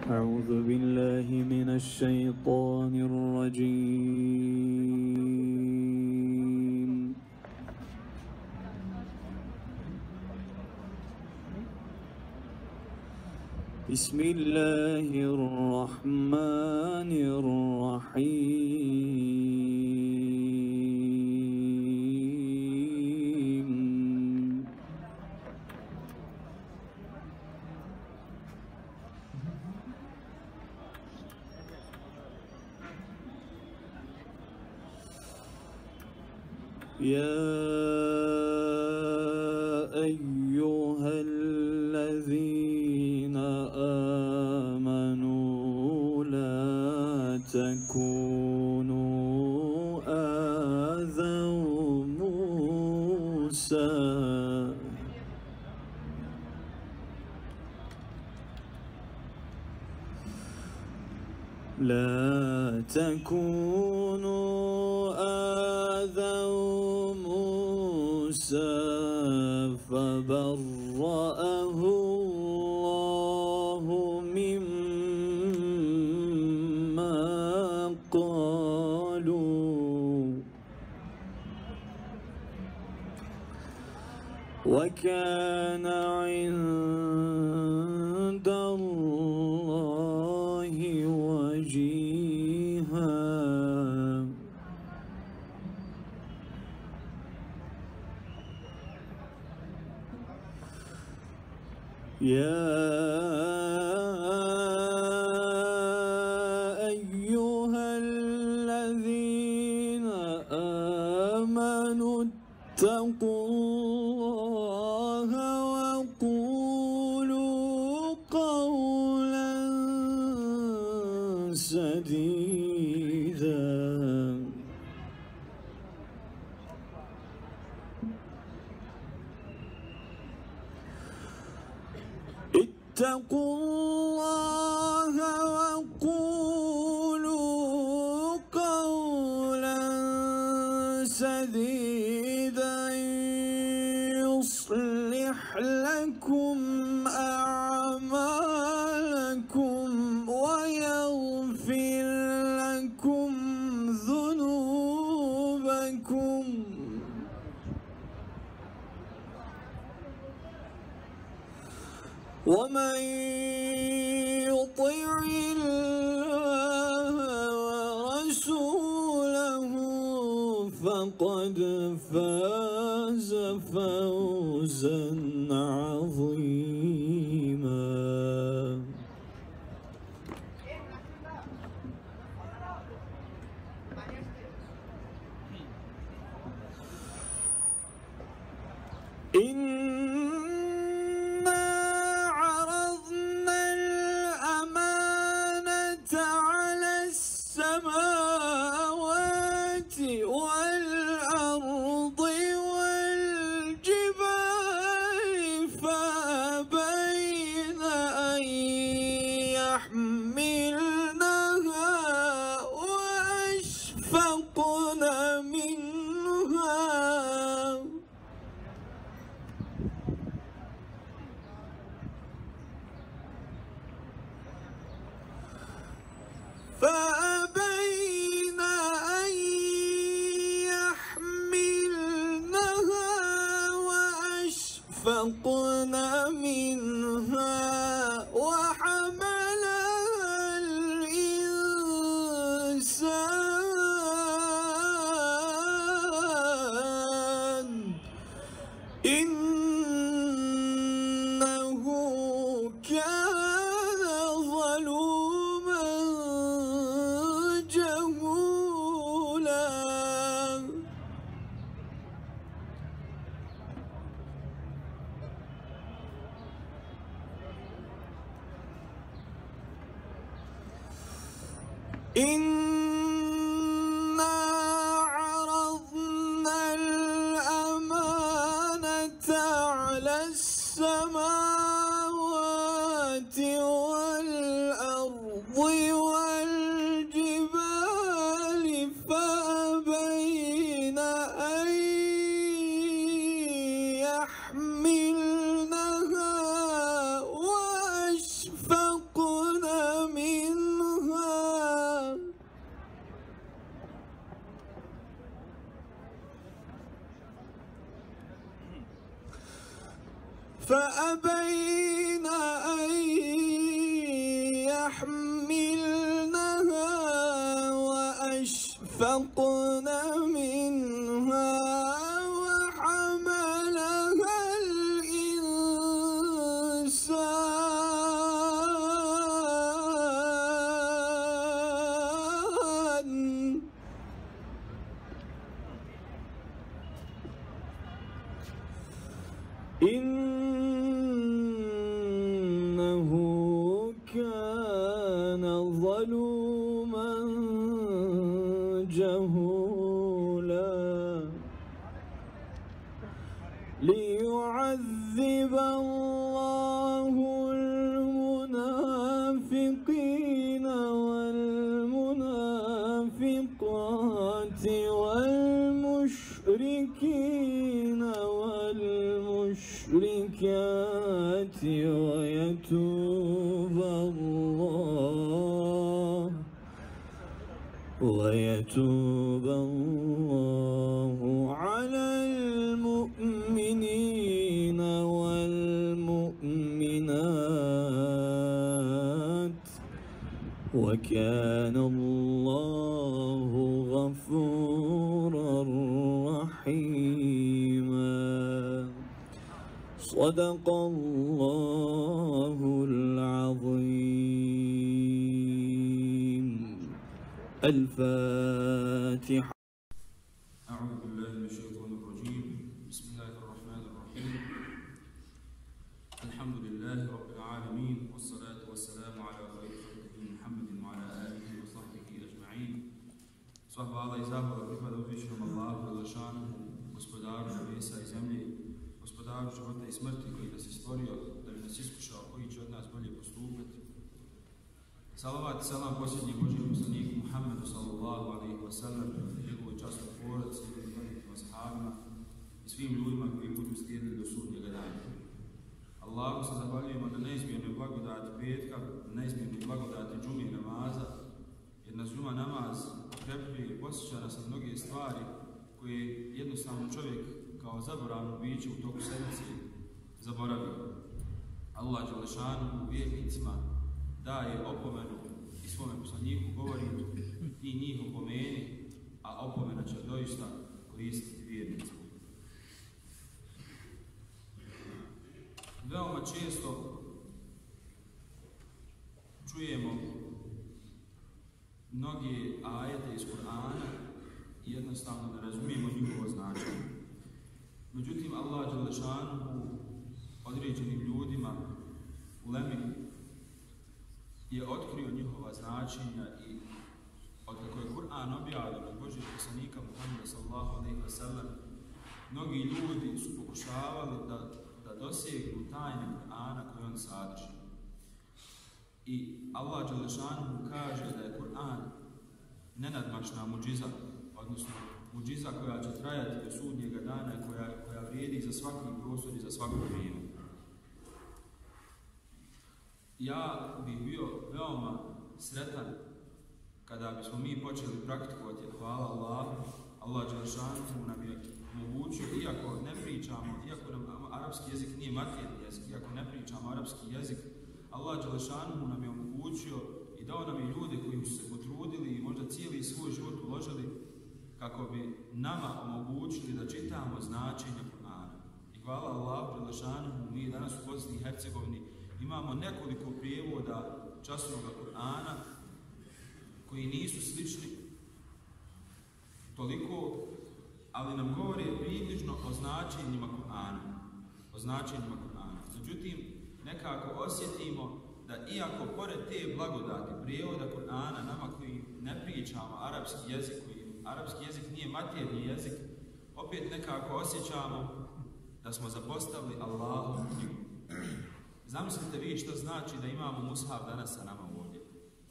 أعوذ بالله من الشيطان الرجيم. بسم الله الرحمن الرحيم. يا أيها الذين آمنوا لا تكونوا آذوا موسى فبرأه الله مما قالوا وكان عند الله وجيها. يا أيها الذين آمنوا اتقوا الله وقولوا قولا سديدا. اتقوا الله وقولوا قولا سديدا يصلح لكم أعمالكم ويغفر لكم ذنوبكم ومن يطع الله ورسوله فقد فاز فوزا عظيما. إنا عرضنا الأمانة على السماوات والأرض والجبال فأبين أن يحملنها وأشفقن منها وحملها الإنسان إنه كان ظلوما جهولا. إنا عرضنا الأمانة على السماوات والأرض والجبال فأبين أن يحملنها وأشفقن فأبين أن يحملنها وأشفقن منها وحملها الإنسان إنه كان ظلوما جهولا ليعذب الله المنافقين والمنافقات والمشركين والمشركات ويتوب الله على المؤمنين والمؤمنات وكان الله غفورا رحيما. صدق الله العظيم. الفاتحة. أعوذ بالله من الشيطان الرجيم. بسم الله الرحمن الرحيم. الحمد لله رب العالمين والصلاة والسلام على خير خلقه محمد وعلى آله وصحبه أجمعين. Hvala i zahvala pripada uzvišenom Allahu Đelešanuhu, gospodaru nebesa i zemlje, gospodaru života i smrti koji nas je stvorio da bi nas iskušao koji će od nas bolje postupati. Salavat i salam posljednjeg Božijeg poslaniku Muhammedu sallallahu alaihi wa sallam, njegovoj časnoj porodici, njegovim velikim ashabima i svim ljudima koji budu slijedili do sudnjega dana. Allahu se zahvaljujemo na neizmjernoj blagodati petka, na neizmjernoj blagodati džume i namaza, jer nas džuma namaz okrepljuje i posjeća nas na mnoge stvari koje jednostavno čovjek kao zaboravno biće u toku sedmice zaboravio. Allah Đelešanuhu vjernicima daje opomenu i svome poslaniku govori i njih opomeni, a opomena će doista koristiti vjernicima. Veoma često čujemo mnoge ajete iz Kur'ana i jednostavno ne razumijemo njihovo značenje. Međutim, Allah Đelešanuhu određenim ljudima u Lemi je otkrio njihova značenja i od kako je Kur'an objavljen od Božijeg poslanika Muhammeda sallallahu alejhi ve sellem, mnogi ljudi su pokušavali da dosegnu tajne Kur'ana koje on sadrži. I Allah Đelešanuhu kaže da je Kur'an nenadmašna muđiza, odnosno muđiza koja će trajati do sudnjega dana i koja vrijedi za svaki prostor i za svako vrijeme. Ja bih bio veoma sretan kada bismo mi počeli praktikovati, hvala Allahu, Allah Đelešanuhu nam je omogućio, iako nam arapski jezik nije materijalni jezik, iako ne pričamo arapski jezik, Allah Đelešanuhu nam je omogućio i dao nam je ljude koji su se potrudili i možda cijeli svoj život uložili kako bi nama omogućili da čitamo značenje Kur'ana. I hvala Allahu Đelešanuhu, mi danas u Bosni i Hercegovini imamo nekoliko prijevoda časnog Kur'ana koji nisu slični toliko, ali nam govore približno o značenjima Kur'ana. Međutim, nekako osjetimo da iako pored te blagodati prijevoda Kur'ana, nama koji ne pričamo arapski jezik, koji arapski jezik nije materijalni jezik, opet nekako osjećamo da smo zapostavili Allahu knjigu. Zamislite vi što znači da imamo mushaf danas sa nama ovdje.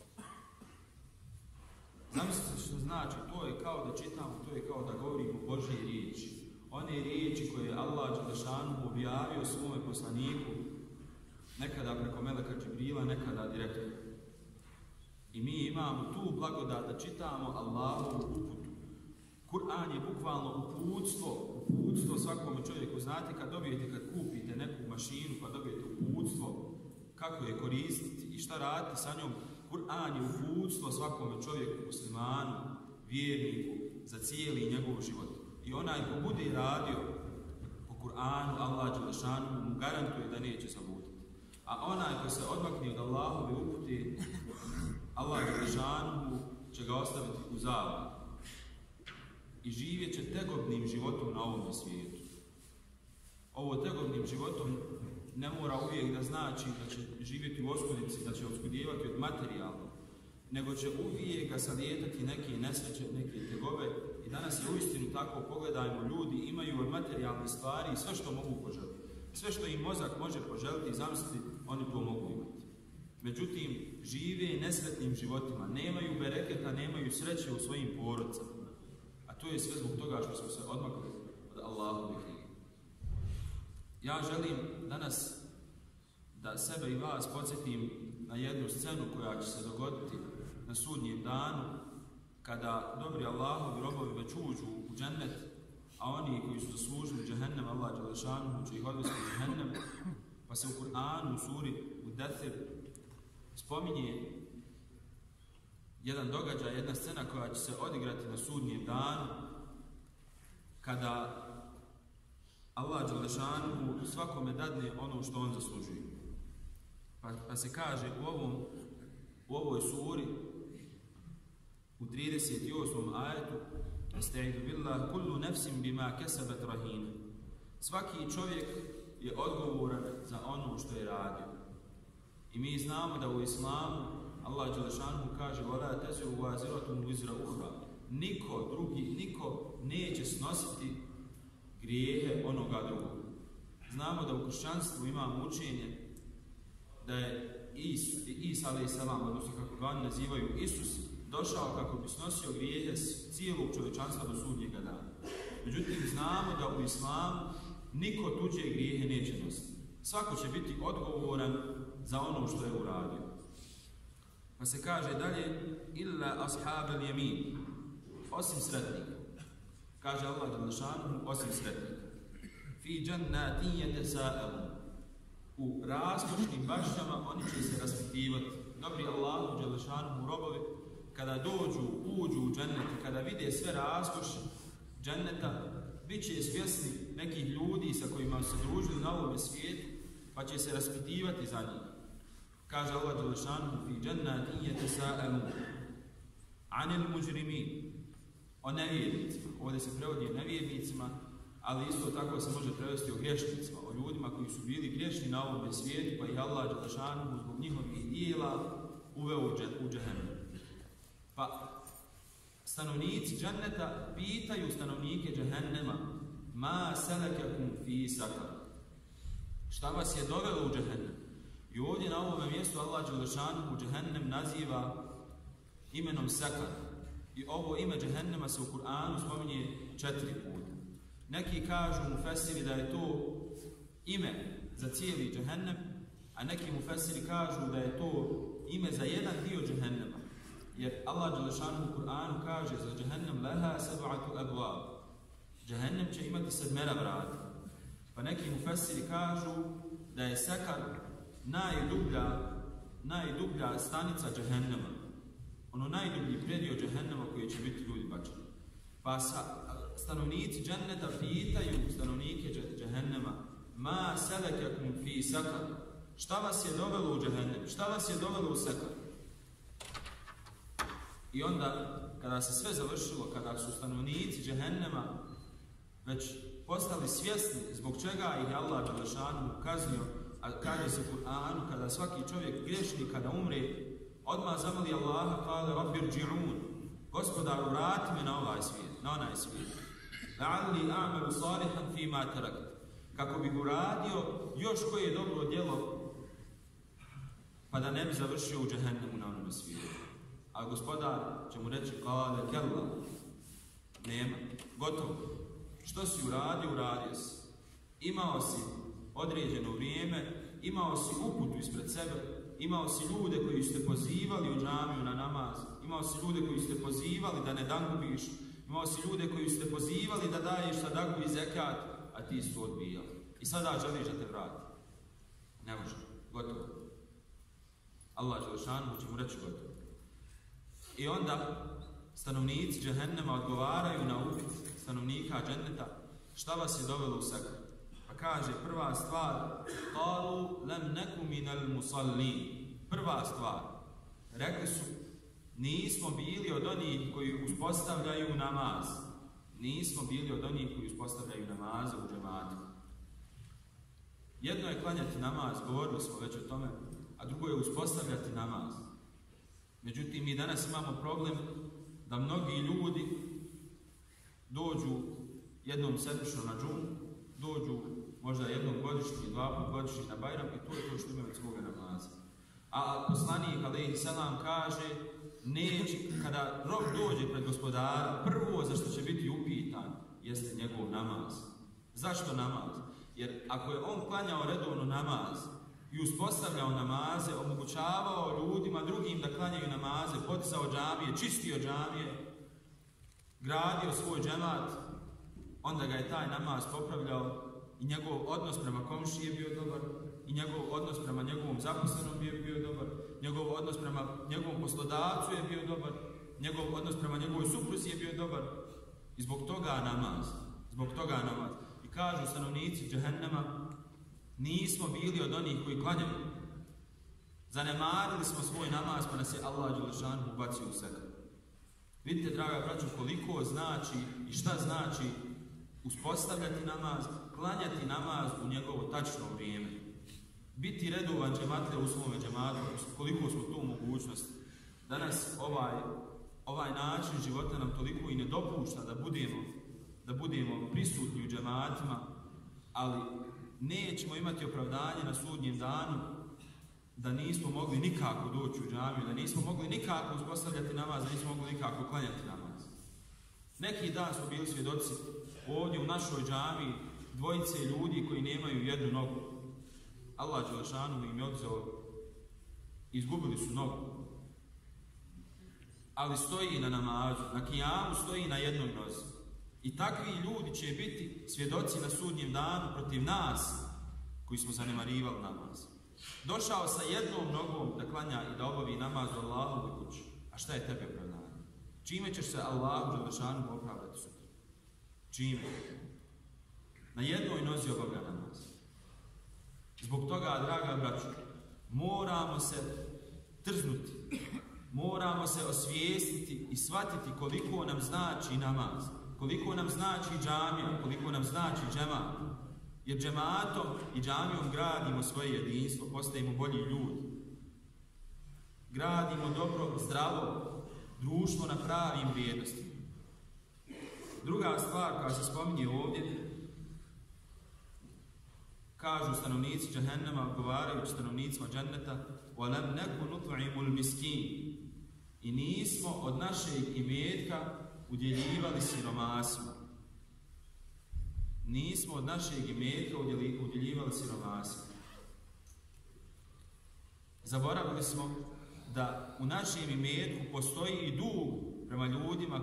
Zamislite što znači, to je kao da čitamo, to je kao da govorimo Božje riječi. One riječi koje je Allah Đelešanuhu objavio svome poslaniku, nekada preko Meleka Džibrila, nekada direktno. I mi imamo tu blagodat da čitamo Allahovu uputu. Kur'an je bukvalno uputstvo svakome čovjeku. Znate, kad kupite neku mašinu pa dobijete uputstvo kako je koristiti i šta raditi sa njom. Kur'an je uputstvo svakome čovjeku, muslimanu, vjerniku za cijeli njegov život. I onaj ko bude radio po Kur'anu, Allah dželešanu mu garantuje da neće zabluditi. A onaj ko se odmakne od Allahove upute, Allah dželešanu će ga ostaviti u zabludi. I živjet će tegobnim životom na ovom svijetu. Ovo tegobnim životom ne mora uvijek da znači da će živjeti u oskudici, da će oskudijevati od materijalnog, nego će uvijek ga salijetati neke nesreće, neke tegobe. I danas je uistinu tako, pogledajmo, ljudi imaju od materijalnih stvari sve što mogu poželiti. Sve što im mozak može poželiti i zamisliti, oni to mogu imati. Međutim, žive nesretnim životima, nemaju bereketa, nemaju sreće u svojim porodcama. A to je sve zbog toga što smo se odmakli od Allahovih knjiga. Ja želim danas da sebe i vas podsjetim na jednu scenu koja će se dogoditi na sudnjem danu, kada dobri Allahovi robovi već uđu u džennet, a oni koji su zaslužili džehennem, Allah dželešanu će ih odvesti u džehennem, pa se u Kur'anu, u suri Mudathir, spominje jedan događaj, jedna scena koja će se odigrati na sudnjem danu, kada Allah dželešanu svakome dadne ono što on zaslužuje. Pa se kaže u ovoj suri, u 38. ajetu, Estaizu billah, kullu nefsim bima kesabat rahina. Svaki čovjek je odgovoran za ono što je radio. I mi znamo da u islamu Allah dželešanu kaže وَلَا تَزِرُ وَازِرَةٌ وِزْرَ أُخْرَى. Niko neće snositi grijehe onoga drugog. Znamo da u kršćanstvu imamo učenje da je Isa a.s., odnosno kako ga oni nazivaju Isus, došao kako bi snosio grijehe cijelog čovječanstva do sudnjega dana. Međutim, znamo da u islamu niko tuđe grijehe neće nositi. Svako će biti odgovoran za ono što je uradio. Pa se kaže dalje, illa ashabel yamin, osim sretnika. Kaže Allah dželešanu, osim sretnika. Fi džennatin yatasaalun. U raskošnim bašćama oni će se raspitivati. Dobri Allahu dželešanu robovi, kada uđu u džennet, kada vide sve raskoši dženneta, bit će svjesni nekih ljudi sa kojima se družili na ovome svijetu, pa će se raspitivati za njih. Kaže Allah dželešanu, fi džennatin yatasaalun anil mujrimin. O nevjernicima. Ovdje se prevodi o nevjernicima, ali isto tako se može prevesti o griješnicima, o ljudima koji su bili griješni na ovom svijetu, pa ih Allah dželešanu zbog njihovih dijela uveo u džehennem. Pa stanovnici dženneta pitaju stanovnike džehennema, ma selekakum fi sakar. Šta vas je dovelo u džehennem? I ovdje na ovom mjestu Allah dželešanu u džehennem naziva imenom sakar. I ovo ime džehennema se u Kur'anu spominje 4 puta. Neki kažu mufesiri da je to ime za cijeli džehennem, a neki mufesiri kažu da je to ime za jedan dio džehennema. Jer Allah dželešanu u Kur'anu kaže za džehennem leha sab'atu abwab. Džehennem će imati 7 vrata. Pa neki mufesiri kažu da je sakar najdublja stanica džehennema. Ono najdublji predio džehennema koji će biti ljudi bačeni. Pa stanovnici dženneta pitaju stanovnike džehennema, ma selekakum fi sakar. Šta vas je dovelo u džehennem? Šta vas je dovelo u sakar? I onda, kada se sve završilo, kada su stanovnici džehennema već postali svjesni zbog čega ih Allah dželešanu kaznio, a kaže se u Kur'anu, kada svaki čovjek grešni, kada umre, odmah zamoli Allaha, kale rabbi rđi'un, gospodaru, vrati me na onaj svijet. La'alli a'malu salihan fima tarakt. Kako bih uradio još koje je dobro djelo, pa da ne bi završio u džehennemu na onom svijetu. A gospodar će mu reći, kale kella, nema, gotovo. Što si uradio si. Imao si određeno vrijeme, imao si uputu ispred sebe, imao si ljude koji ste pozivali u džamiju na namaz, imao si ljude koji ste pozivali da ne dangubiš, imao si ljude koji ste pozivali da daješ sadaku i zekat, a ti su odbijali. I sada želiš da te vrati. Ne može. Gotovo. Allah Đelešanu će mu reći gotovo. I onda stanovnici džehennema odgovaraju na upit stanovnika dženneta šta vas je dovelo u sekar. Pa kaže prva stvar qalu lam naku minal musallin. Prva stvar rekli su nismo bili od onih koji uspostavljaju namaz. Nismo bili od onih koji uspostavljaju namaze u džematu. Jedno je klanjati namaz, govorili smo već o tome, a drugo je uspostavljati namaz. Međutim, mi danas imamo problem da mnogi ljudi dođu jednom sedmično na džumu, dođu možda jednom godišnji, dva put godišnji na Bajram i to je to što imaju od svoga namaza. A poslanik alejhi selam kaže, neće, kada rob dođe pred gospodara, prvo za što će biti upitan jeste njegov namaz. Zašto namaz? Jer ako je on klanjao redovno namaz i uspostavljao namaze, omogućavao ljudima drugim da klanjaju namaze, podizao džamije, čistio džamije, gradio svoj džemat, onda ga je taj namaz popravljao i njegov odnos prema komšiji je bio dobar, i njegov odnos prema njegovom zaposlenom bio dobar, njegov odnos prema njegovom poslodavcu je bio dobar, njegov odnos prema njegovoj supruzi je bio dobar. I zbog toga namaz. I kažu stanovnici džehennema, nismo bili od onih koji klanjaju. Zanemarili smo svoj namaz, pa nas je Allah Đelešanu ubacio u sekar. Vidite, draga braćo, koliko znači i šta znači uspostavljati namaz, klanjati namaz u njegovo tačno vrijeme. Biti redovan džematlija u svome džematu, koliko smo tu mogućnosti. Danas ovaj način života nam toliko i ne dopušta da budemo prisutni u džematima, ali nećemo imati opravdanje na sudnjem danu da nismo mogli nikako doći u džamiju, da nismo mogli nikako uspostavljati namaz, da nismo mogli nikako klanjati namaz. Neki dan smo bili svjedoci ovdje u našoj džamiji dvojice ljudi koji nemaju jednu nogu. Allah Đelešanu im je odzeo, izgubili su nogu. Ali stoji na namazu, na kijamu stoji na jednoj nozi. I takvi ljudi će biti svjedoci na sudnjem danu protiv nas koji smo zanemarivali namaz. Došao sa jednom nogom da klanja i da obavi namaz u Allahovoj kući. A šta je tebi opravdanje? Čime ćeš se Allahu Đelešanu opravdati sutra? Čime? Na jednoj nozi obavlja namaz. Zbog toga, draga braćo, moramo se trznuti, moramo se osvijestiti i shvatiti koliko nam znači namaz, koliko nam znači džamija, koliko nam znači džemat. Jer džematom i džamijom gradimo svoje jedinstvo, postajemo bolji ljudi. Gradimo dobro, zdravo društvo na pravim vrijednostima. Druga stvar koja se spominje ovdje, kažu stanovnici džehennema, odgovarajući stanovnicima dženneta, وَلَمْ نَكُ نُطْعِمُ الْمِسْكِينَ. I nismo od našeg imetka udjeljivali siromasima. Nismo od našeg imetka udjeljivali siromasima. Zaboravili smo da u našem imetku postoji i dug prema ljudima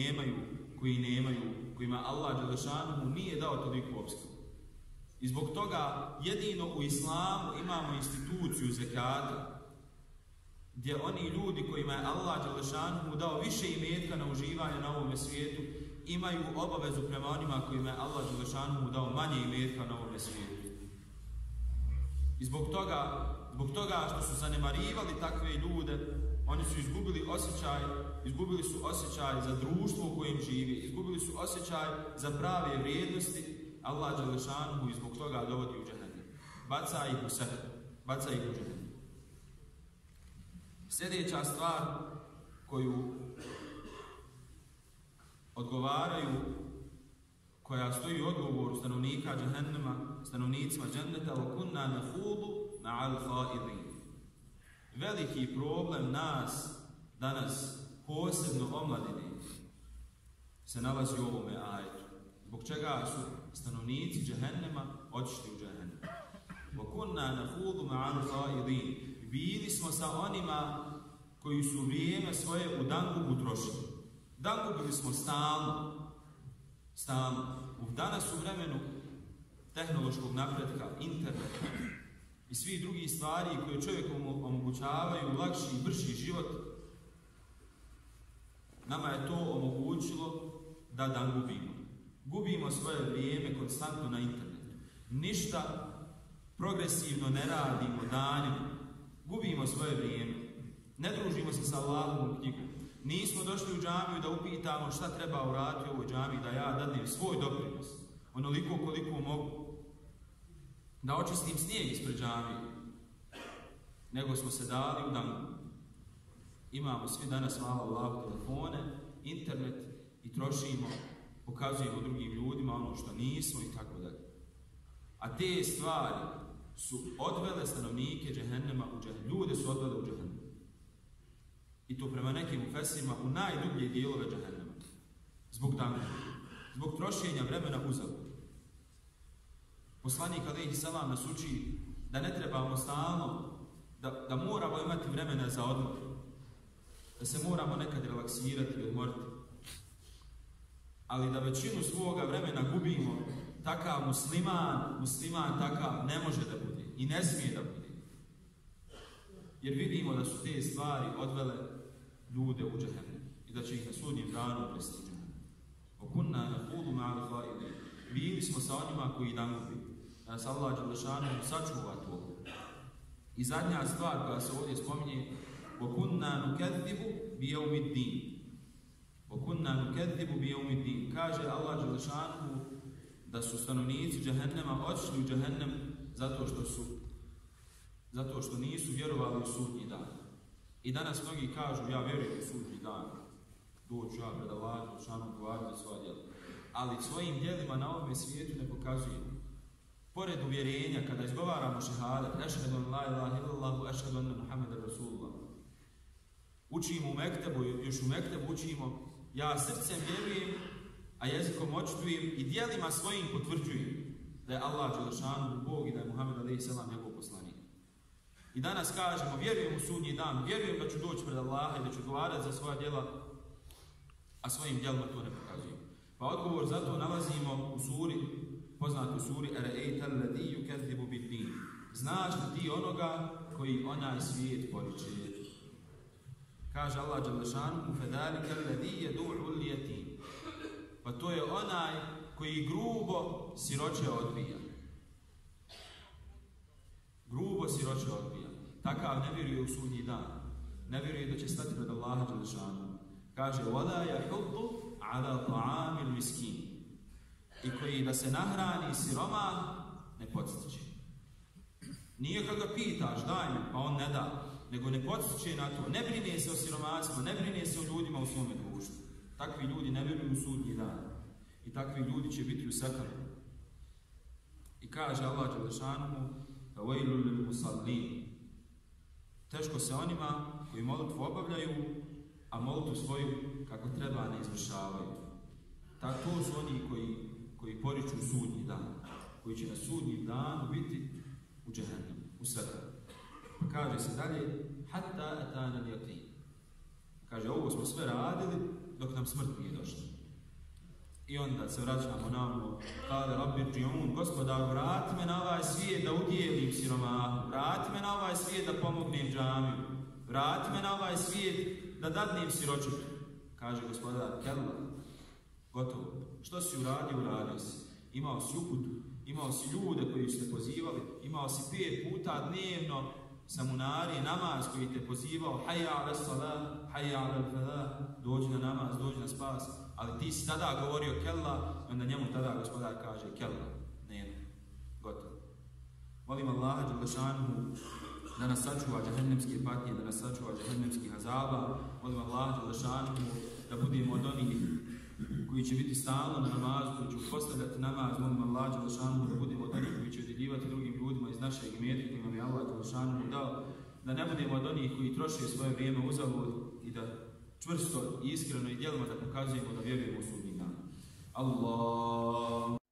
kojima Allah Đelešanu nije dao toliku opskrbu. I zbog toga jedino u islamu imamo instituciju zekata, gdje oni ljudi kojima je Allah Đelešanu dao više imetka na uživanje na ovome svijetu, imaju obavezu prema onima kojima je Allah Đelešanu dao manje imetka na ovome svijetu. I zbog toga što su zanemarivali takve ljude, oni su izgubili su osjećaj za društvo u kojem živi, izgubili su osjećaj za prave vrijednosti. Allah Đelešanu i zbog toga dovodi u džehennem. Baca ih u sebe, baca ih u džehennem. Sljedeća stvar koju odgovaraju, koja stoji u odgovoru stanovnika džehennema, stanovnicima dženneta, وَكُنَّا نَخُوضُ مَعَ الْخَائِضِينَ. Veliki problem nas danas, posebno omladine, se nalazi u ovome ajetu. Zbog čega su stanovnici džehennema otišli u džehennem. وَكُنَّا نَخُوضُ مَعَ الْخَائِضِينَ. Bili smo sa onima koji su vrijeme svoje u dangubu trošili. Dangubili smo stalno. U danas u vremenu tehnološkog napretka, interneta, i svih drugih stvari koje čovjeku omogućavaju lakši i brži život, nama je to omogućilo da dan gubimo. Gubimo svoje vrijeme konstantno na internetu. Ništa progresivno ne radimo danima. Gubimo svoje vrijeme. Ne družimo se sa Allahovom knjigom. Nismo došli u džamiju da upitamo šta treba uraditi u ovoj džamiji, da ja dadnem svoj doprinos. Onoliko koliko mogu. Da očistim snijeg ispred džamije. Nego smo se dali u dan. Imamo svi danas malo Allahu telefone, internet i trošimo, pokazujemo drugim ljudima ono što nismo i tako dalje. A te stvari su odvele stanovnike džehennema u džehennem. Ljude su odvele u džehennem. I to prema nekim mufesirima u najdublje dijelove džehennema. Zbog dana. Zbog trošenja vremena uzalud. Poslanik alejhi selam nas uči da ne trebamo stalno, da moramo imati vremena za odmor. Da se moramo nekad relaksirati i odmoriti. Ali da većinu svoga vremena gubimo, takav musliman takav ne može da bude i ne smije da bude. Jer vidimo da su te stvari odvele ljude u džehennem i da će ih na sudnjem danu presti u džehennem. Okunna naqulu ma'al qa'ilin. Bili smo sa onima koji dan gubi. Da nas Allah dželešanu sačuva to. I zadnja stvar koja se ovdje spominje, okunna nukedzibu bi jevmiddin. Okunna nukedzibu bi jevmiddin. Kaže Allah dželešanu da su stanovnici džehennema otišli u džehennem zato što nisu vjerovali u sudnji dan. I danas mnogi kažu ja vjerujem u sudnji dan. Doću ja pred Allahom dželešanu odgovarati za svoja djela. Ali svojim djelima na ovome svijetu ne pokazujemo. Pored uvjerenja, kada izgovaramo šehadet, ešhedu an la ilaha illallah, ešhedu anna Muhammeden Rasulullah. Učimo u mektebu, još u mektebu učimo, ja srcem vjerujem, a jezikom očitujem i djelima svojim potvrđujem da je Allah dželešanu Bog i da je Muhammed alejhi selam njegov poslanik. I danas kažemo, vjerujem u sudnji dan, vjerujem da ću doći pred Allaha i da ću odgovarati za svoja djela, a svojim djelima to ne pokazujem. Pa odgovor za to nalazimo u suri, poznatoj suri Ere'ejta alladhi yukezzibu bid-din. Znaš li ti onoga koji onaj svijet poriče? Kaže Allah dželešanu fedalika alladhi yad'u al-yatim. Pa to je onaj koji grubo siroče odbija. Grubo siroče odbija. Takav ne vjeruje u sudnji dan. Ne vjeruje da će stati pred Allaha dželešanu. Kaže wala yahuddu ala ta'amil miskin. I koji da se nahrani siroma ne podstiče. Nije kad ga pitaš daj mi, pa on ne da, nego ne podstiče na to. Ne brine se o siromasima, ne brine se o ljudima u svome društvu. Takvi ljudi ne vjeruju u sudnji dan. I takvi ljudi će biti u sekanu. I kaže Allah dželešanu fawailul lil musallin. Teško se onima koji molitvu obavljaju, a molitvu svoju kako treba ne izvršavaju. To su oni koji poriču sudnji dan, koji će na sudnjem danu biti u džehennemu, u sekanu. Pa kaže se dalje, hatta atana al-yaqin. Kaže, ovo smo sve radili dok nam smrt nije došla. I onda se vraćamo na ono, kale rabbi rji'un, Gospodar, vrati me na ovaj svijet da udjelim siromahu, vrati me na ovaj svijet da pomognem džamiju, vrati me na ovaj svijet da dadnem siročetu. Kaže Gospodar, kella, gotovo. Što si uradio? Uradio si. Imao si uputu, imao si ljude koji su te pozivali, imao si 5 puta dnevno samunari, namaz koji te pozivao, hayya ala salah, hayya ala falah, dođi na namaz, dođi na spas. Ali ti si tada govorio kella, onda njemu tada Gospodar kaže kella, nema, gotovo. Molim Allaha dželešanu da nas sačuva džehennemske patnje, da nas sačuva džehennemskih azaba. Molim Allaha dželešanu da budemo od onih koji će biti stalno na namazu, koji će postavljati namaz. Molim Allah dželešanu da budemo od onih koji će udjeljivati drugim ljudima iz našeg imetka koji nam je Allah dželešanu dao, da ne budemo od onih koji troše svoje vrijeme uzalud i da čvrsto i iskreno i djelima da pokazujemo da vjerujemo u sudnji dan. Allah.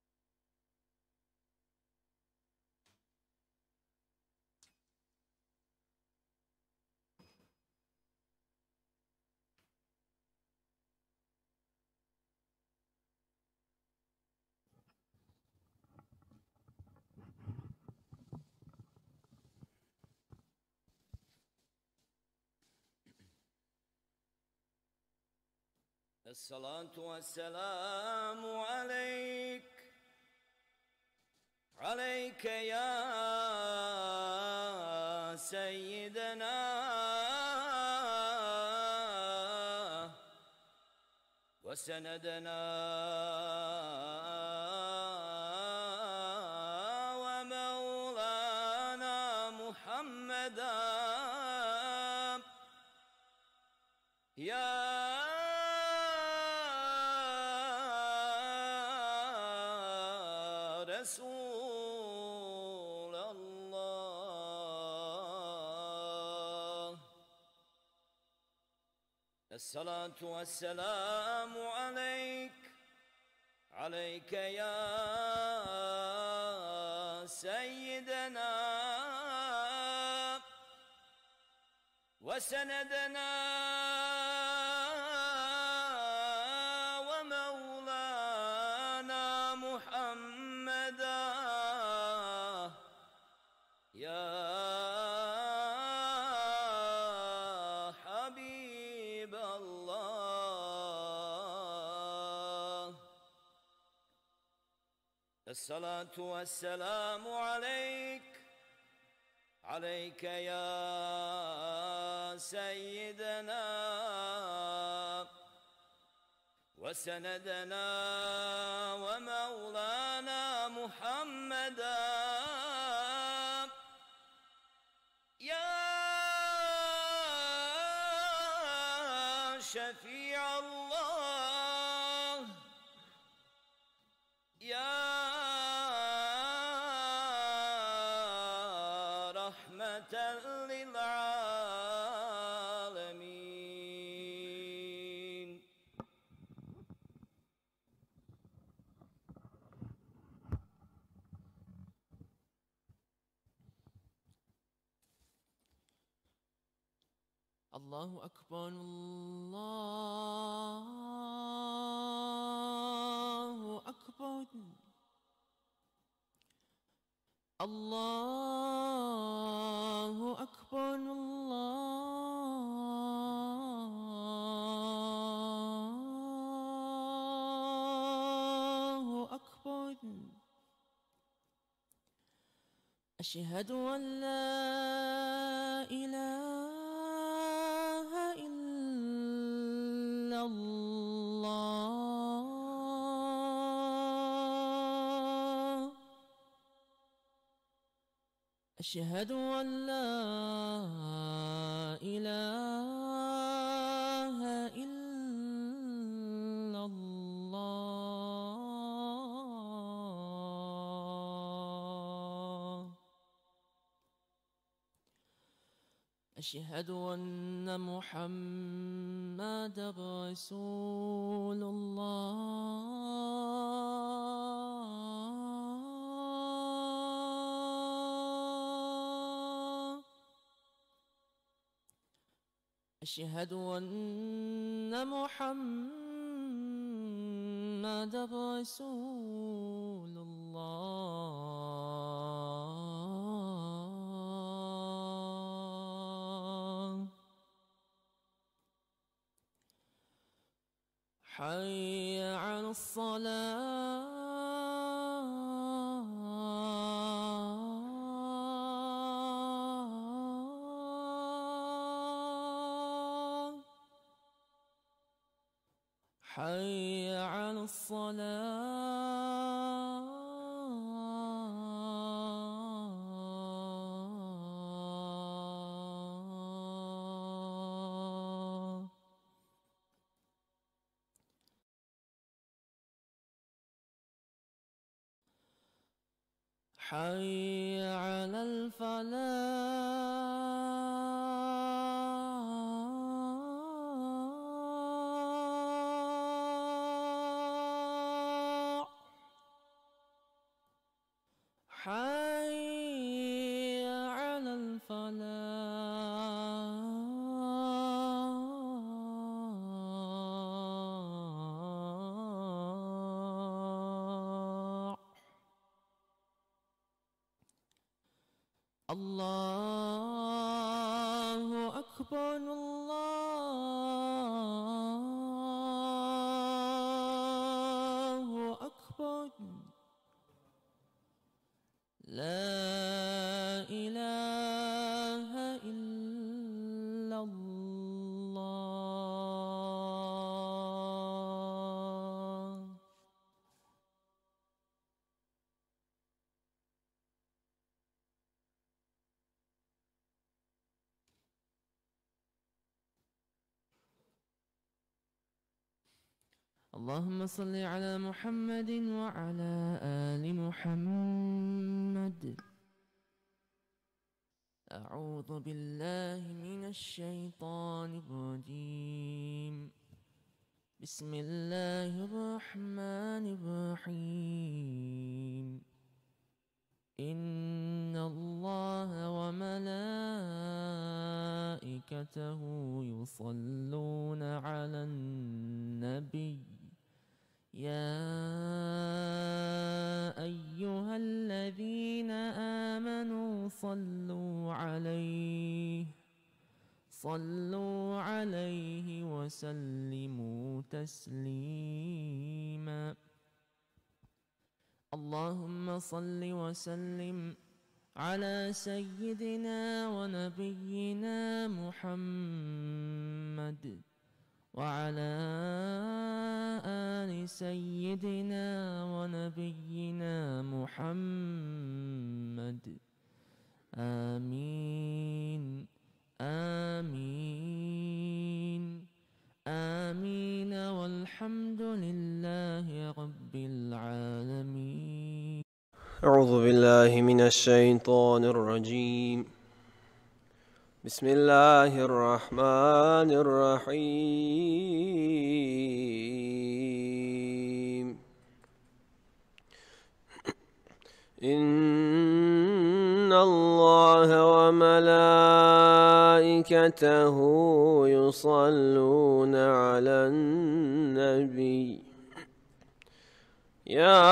الصلاة والسلام عليك يا سيدنا وسندنا ومولانا محمدا يا رسول الله. الصلاة والسلام عليك يا سيدنا وسندنا ومولانا محمدا يا حبيب الله. الصلاة والسلام عليك يا سيدنا وسندنا ومولانا محمدا يا شفيع الله يا رحمة للعالمين. الله أكبر الله أكبر الله أكبر الله أكبر. أشهد أن لا إله إلا الله. أشهد أن لا إله إلا الله. أشهد أن محمدا رسول الله. أشهد أن محمدا رسول الله. حي على الصلاة. حي على الصلاة. حي على الفلاح. حي على الفلاح. الله أكبر الله اللهم صل على محمد وعلى آل محمد. أعوذ بالله من الشيطان الرجيم. بسم الله الرحمن الرحيم. إن الله وملائكته يصلون على النبي يا أيها الذين آمنوا صلوا عليه وسلموا تسليما. اللهم صل وسلم على سيدنا ونبينا محمد وعلى آل سيدنا ونبينا محمد. آمين آمين آمين والحمد لله رب العالمين. أعوذ بالله من الشيطان الرجيم. بسم الله الرحمن الرحيم. إن الله وملائكته يصلون على النبي يا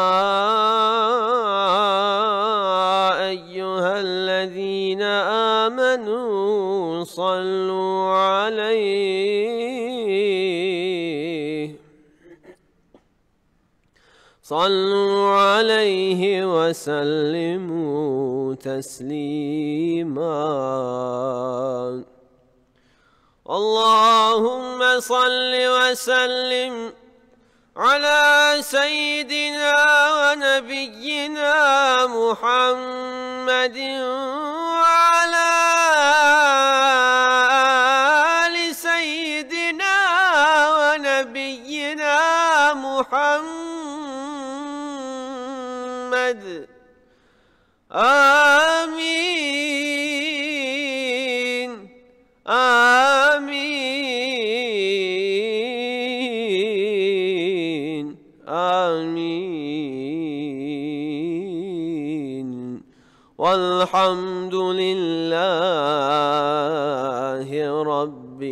أيها الذين آمنوا صلوا عليه وسلموا تسليما. اللهم صل وسلم على سيدنا ونبينا محمد وعلى آل سيدنا ونبينا محمد. آمين آمين آمين والحمد لله رب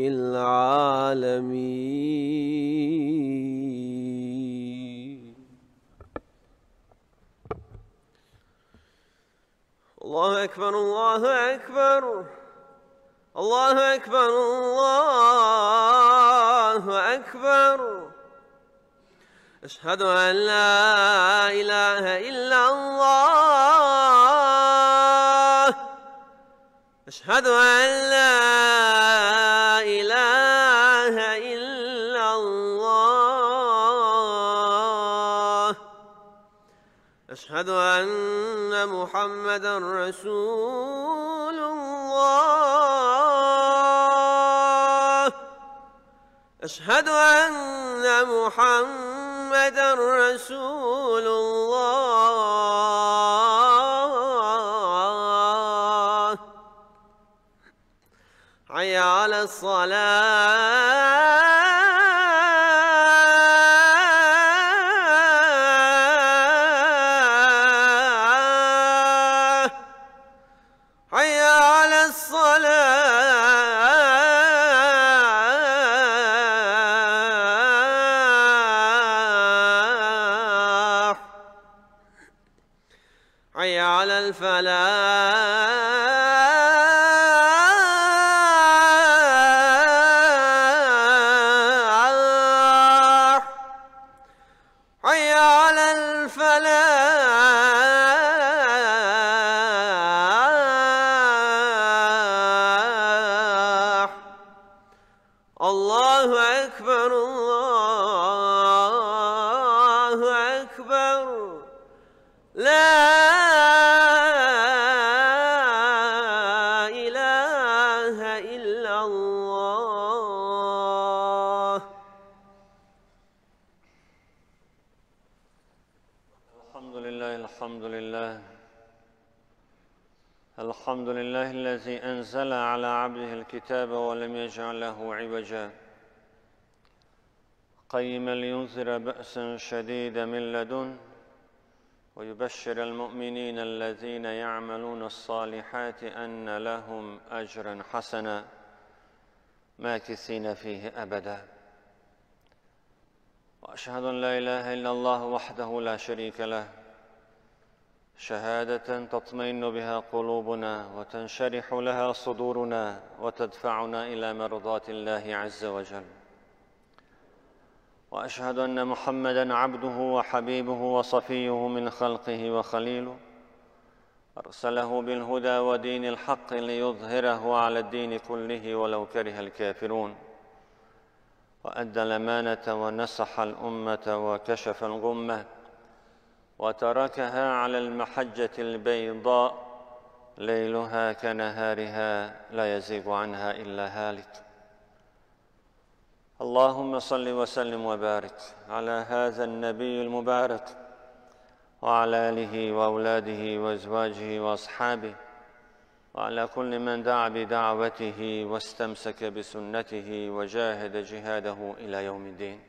العالمين. الله أكبر الله أكبر الله أكبر الله أكبر. أشهد أن لا إله إلا الله. أشهد أن لا إله إلا الله. أشهد أن محمدا رسول الله. أشهد أن محمدا رسول الله. حي على الصلاة. حي على الصلاة. حي على الفلاح. حي على الفلاح. الله أكبر الله أكبر. لا إله إلا الله. الحمد لله الحمد لله الذي أنزل على عبده الكتاب ولم يجعل له عوجا قيما لينذر بأسا شديدا من لدن ويبشر المؤمنين الذين يعملون الصالحات أن لهم أجرا حسنا ماكثين فيه أبدا وأشهد أن لا إله إلا الله وحده لا شريك له شهادة تطمئن بها قلوبنا وتنشرح لها صدورنا وتدفعنا إلى مرضات الله عز وجل وأشهد أن محمدًا عبده وحبيبه وصفيه من خلقه وخليله أرسله بالهدى ودين الحق ليظهره على الدين كله ولو كره الكافرون وأدى الأمانة ونصح الأمة وكشف الغمة وتركها على المحجة البيضاء ليلها كنهارها لا يزيغ عنها إلا هالك اللهم صل وسلم وبارك على هذا النبي المبارك وعلى آله وأولاده وأزواجه وأصحابه وعلى كل من دعا بدعوته واستمسك بسنته وجاهد جهاده إلى يوم الدين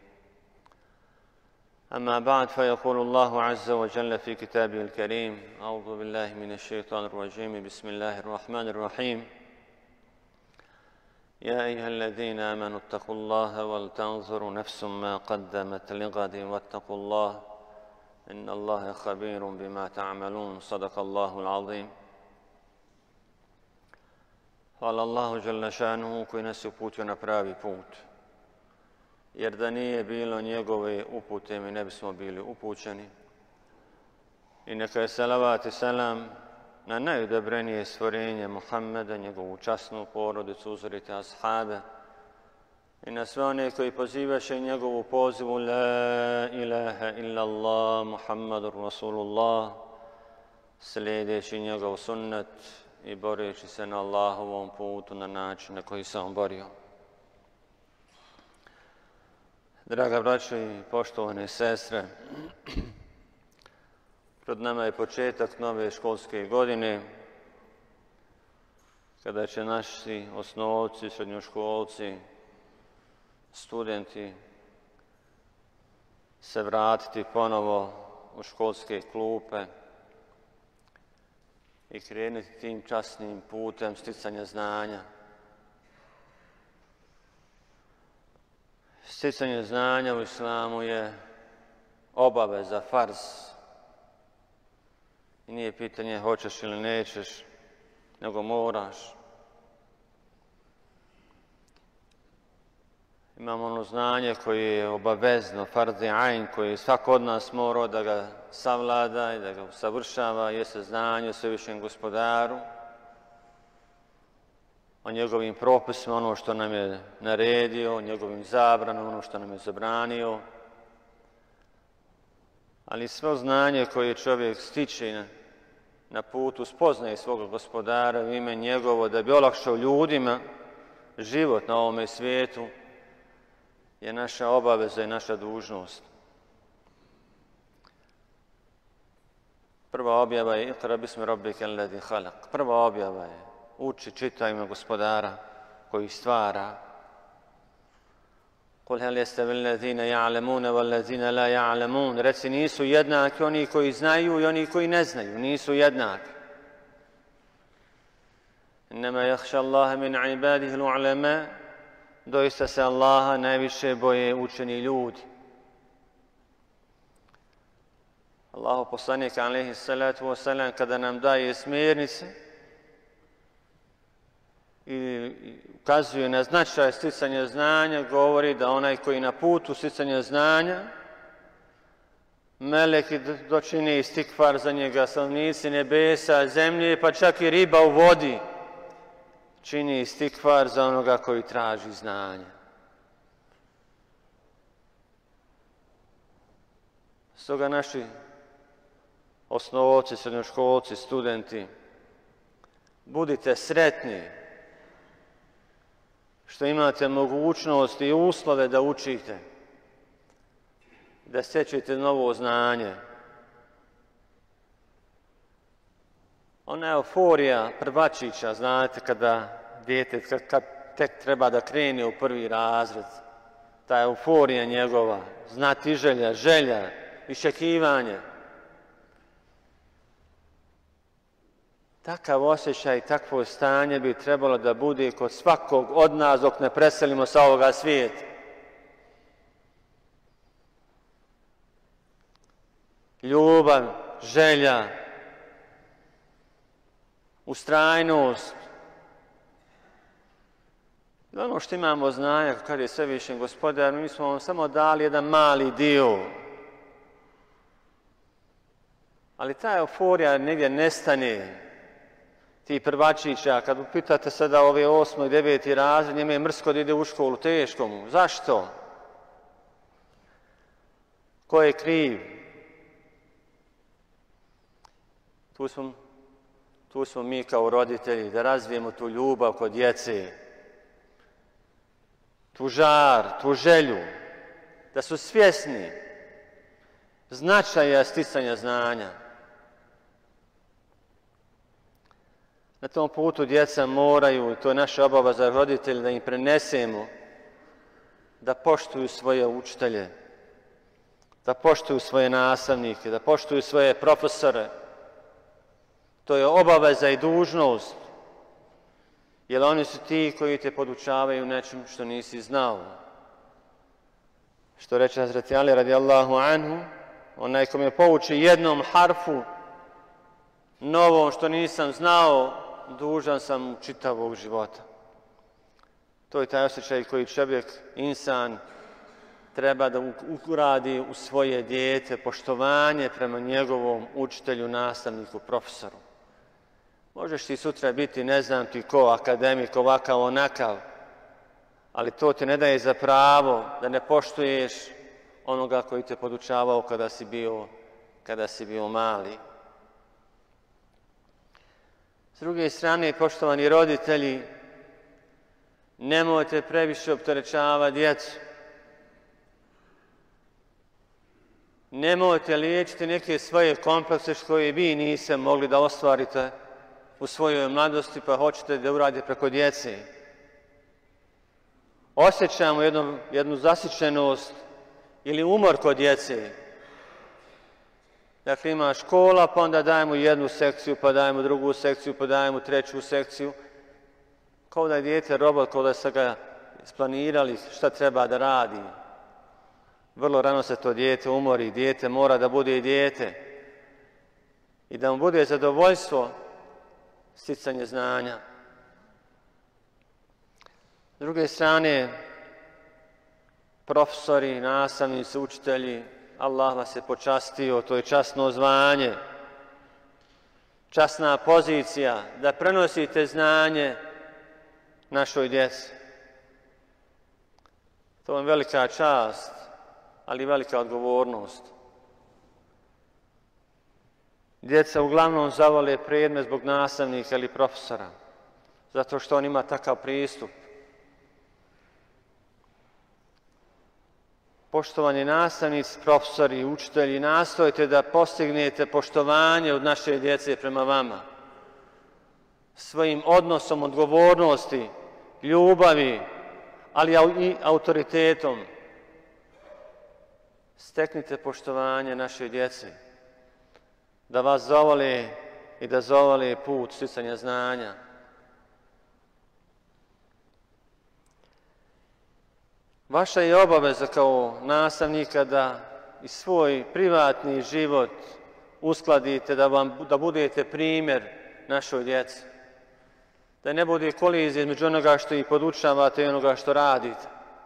أما بعد فيقول الله عز وجل في كتابه الكريم أعوذ بالله من الشيطان الرجيم بسم الله الرحمن الرحيم يا أيها الذين آمنوا اتقوا الله ولتنظر نفس ما قدمت لغد واتقوا الله إن الله خبير بما تعملون صدق الله العظيم Hvala Allahu dželle šanuhu koji nas je uputio na pravi put. Jer da nije bilo njegove upute mi ne bismo bili upućeni. I neka je salavat i salam na najodabrenije stvorenje Muhammeda, njegovu časnu porodicu, uzorite ashabe i na sve one koji pozivaše njegovu pozivu La ilaha illallah Muhammadur Rasulullah, slijedeći njegov sunnet i boreći se na Allahovom putu na način na koji se on borio. Draga braćo i poštovane sestre, pred nama je početak nove školske godine, kada će naši osnovci, srednjoškolci, studenti se vratiti ponovo u školske klupe i krenuti tim časnim putem sticanja znanja. Sticanje znanja u islamu je obaveza, farz. I nije pitanje hoćeš ili nećeš, nego moraš. Imamo ono znanje koje je obavezno, farz ajn, koje svako od nas mora da ga savlada i da ga usavršava, jeste znanje o svevišnjem gospodaru, o njegovim propisima, ono što nam je naredio, o njegovim zabranama, ono što nam je zabranio. Ali svo znanje koje čovjek stiče na putu spoznaje svog gospodara u ime njegovo da bi olakšao ljudima život na ovome svijetu je naša obaveza i naša dužnost. Prva objava je Iqra bismi rabbika alladhi khalaq. Prva objava je uči, čitaj ime gospodara koji stvara. Kul hal yastavi alladhina ya'lamuna wal ladhina la ya'lamun. Reci nisu jednaki oni koji znaju i oni koji ne znaju, nisu jednaki. Innama yakhsha Allaha min ibadihi al-ulama. Doista se Allaha najviše boje učeni ljudi. Allahu poslanik alejhi salatu vesselam kada nam daje smjernice i ukazuje na značaj sticanja znanja, govori da onaj koji na putu sticanja znanja, meleki dočine istikfar za njega, stanovnici nebesa, zemlje, pa čak i riba u vodi čini istikfar za onoga koji traži znanje. Stoga naši osnovci, srednjoškolci, studenti, budite sretni što imate mogućnost i uslove da učite, da stečete novo znanje. Ona euforija prvačića, znate, kada dijete kad tek treba da krene u prvi razred, ta euforija njegova, znatiželja, želja, iščekivanje. Takav osjećaj, takvo stanje bi trebalo da bude kod svakog od nas dok ne preselimo sa ovoga svijeta. Ljubav, želja, ustrajnost. I ono što imamo znanja, kad je svevišnji Gospodar, mi smo vam samo dali jedan mali dio. Ali ta euforija negdje nestane. Ti prvačića, kad upitate sada ove 8. i 9. razred, njima je mrsko da ide u školu, teško mu. Zašto? Ko je kriv? Tu smo mi kao roditelji da razvijemo tu ljubav kod djece, tu žar, tu želju, da su svjesni značaja sticanja znanja. Na tom putu djeca moraju, i to je naša obaveza roditelja, da im prenesemo da poštuju svoje učitelje, da poštuju svoje nastavnike, da poštuju svoje profesore. To je obaveza i dužnost, jer oni su ti koji te podučavaju nečem što nisi znao. Što reče Hazreti Ali radijallahu anhu, onaj ko me pouči jednom harfu novom što nisam znao, dužan sam čitavog života. To je taj osjećaj koji čovjek, insan, treba da uradi u svoje dijete, poštovanje prema njegovom učitelju, nastavniku, profesoru. Možeš ti sutra biti, ne znam ti ko, akademik, ovakav, onakav, ali to ti ne daje za pravo da ne poštuješ onoga koji te podučavao kada si bio mali. S druge strane, poštovani roditelji, nemojte previše opterećavati djecu. Nemojte liječiti neke svoje komplekse koje vi niste mogli da ostvarite u svojoj mladosti, pa hoćete da uradite preko djece. Osjećamo jednu zasićenost ili umor kod djece. Dakle, ima škola, pa onda dajemo jednu sekciju, pa dajemo drugu sekciju, pa dajemo treću sekciju. Kao da je dijete robot, kao da ste ga isplanirali šta treba da radi. Vrlo rano se to dijete umori, dijete mora da bude i dijete. I da mu bude zadovoljstvo sticanje znanja. S druge strane, profesori, nastavnici, učitelji, Allah vas je počastio, to je časno zvanje, časna pozicija, da prenosite znanje našoj djeci. To je velika čast, ali velika odgovornost. Djeca uglavnom zavole predmet zbog nastavnika ili profesora, zato što on ima takav pristup. Poštovani nastavnici, profesori, učitelji, nastojite da postignete poštovanje od naše djece prema vama. Svojim odnosom, odgovornosti, ljubavi, ali i autoritetom. Steknite poštovanje naše djece, da vas zavole i da zavole put sticanja znanja. Vaša je obaveza kao nastavnika da i svoj privatni život uskladite, da budete primjer našoj djeci. Da ne bude kolizije između onoga što ih podučavate i onoga što radite.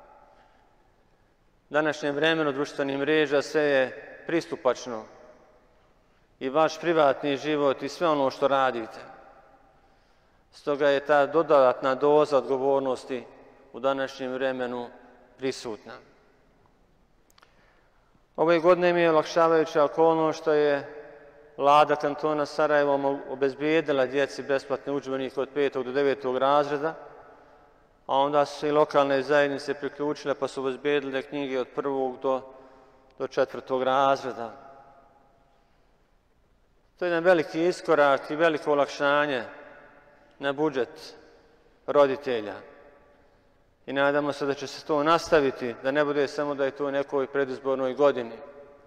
U današnjem vremenu društvenih mreža sve je pristupačno. I vaš privatni život i sve ono što radite. Stoga je ta dodatna doza odgovornosti u današnjem vremenu prisutna. Ove godine mi je olakšavajuća okolnost što je Vlada kantona Sarajevo obezbijedila djeci besplatne udžbenike od 5. do 9. razreda, a onda su se i lokalne zajednice priključile pa su obezbijedile knjige od 1. do 4. razreda. To je jedan veliki iskorak i veliko olakšanje na budžet roditelja. I nadamo se da će se to nastaviti, da ne bude samo da je to u nekoj predizbornoj godini.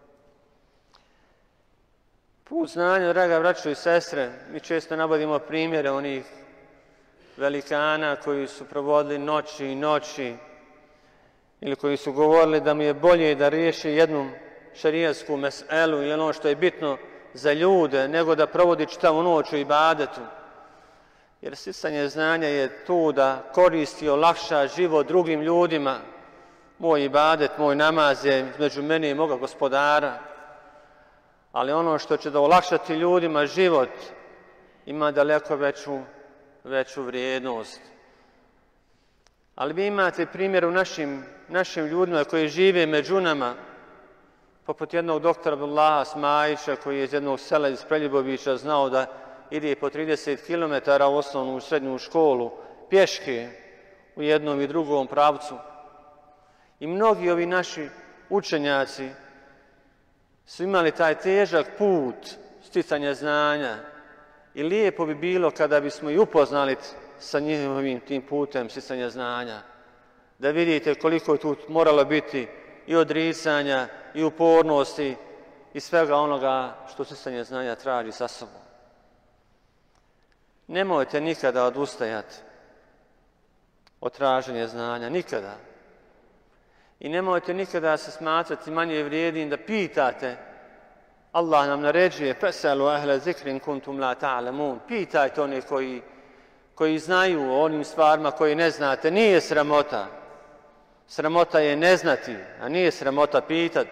Put znanja, draga braćo i sestre, mi često navodimo primjere onih velikana koji su provodili noći i noći ili koji su govorili da mi je bolje da riješi jednu šerijsku meselu ili ono što je bitno za ljude, nego da provodi čitavu noć u ibadetu. Jer sticanje znanja je tu da koristi, olakša život drugim ljudima. Moj ibadet, moj namaz je između mene i moga Gospodara. Ali ono što će da olakšati ljudima život ima daleko veću vrijednost. Ali vi imate primjer u našim ljudima koji žive među nama, poput jednog doktora Abdullaha Smajića koji je iz jednog sela iz Preljubovića znao da ide po 30 km u osnovnu i srednju školu pješke u jednom i drugom pravcu. I mnogi ovi naši učenjaci su imali taj težak put sticanja znanja i lijepo bi bilo kada bismo i upoznali sa njihovim tim putem sticanja znanja. Da vidite koliko je tu moralo biti i odricanja i upornosti i svega onoga što sticanje znanja traži sa sobom. Nemojte nikada odustajati od traženja znanja, nikada. I nemojte nikada se smatrati manje vrijednim da pitate. Allah nam naređuje fesalu ahle zikrin kuntum la ta'lamun. Pitajte one koji znaju o onim stvarima koje ne znate. Nije sramota. Sramota je ne znati, a nije sramota pitati.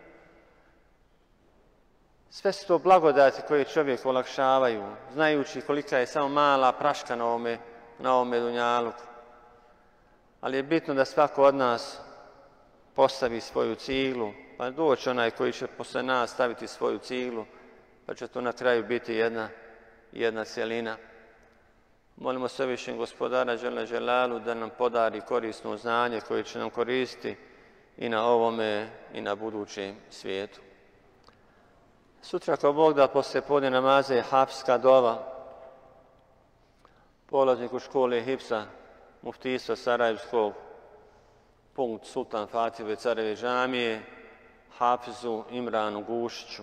Sve su to blagodati koje čovjek olakšavaju, znajući kolika je samo mala praška na ovome dunjaluku. Ali je bitno da svako od nas postavi svoju ciglu, pa doći onaj koji će posle nas staviti svoju ciglu, pa će to na kraju biti jedna cjelina. Molimo Svevišnjeg Gospodara Đele Đelalu da nam podari korisno znanje koje će nam koristiti i na ovome i na budućem svijetu. Sutra, kao Bog da, poslije podne namaza je hafska dova. Polazniku škole Hipsa, muftijstva Sarajevskog, punkt Sultan Fatihove Careve džamije, Hafizu Imranu Gušiću.